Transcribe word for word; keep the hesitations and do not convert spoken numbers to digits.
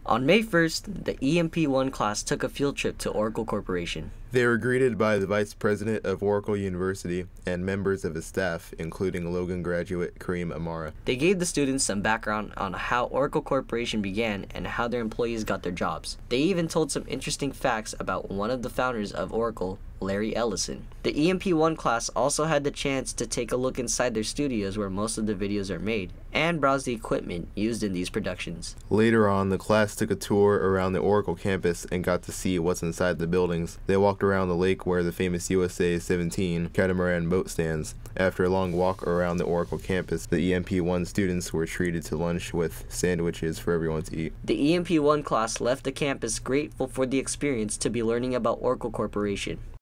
On May first, the E M P one class took a field trip to Oracle Corporation. They were greeted by the Vice President of Oracle University and members of his staff, including Logan graduate Kareem Amara. They gave the students some background on how Oracle Corporation began and how their employees got their jobs. They even told some interesting facts about one of the founders of Oracle, Larry Ellison. The E M P one class also had the chance to take a look inside their studios where most of the videos are made and browse the equipment used in these productions. Later on, the class took a tour around the Oracle campus and got to see what's inside the buildings. They walked around the lake where the famous U S A seventeen catamaran boat stands. After a long walk around the Oracle campus, the E M P one students were treated to lunch with sandwiches for everyone to eat. The E M P one class left the campus grateful for the experience to be learning about Oracle Corporation.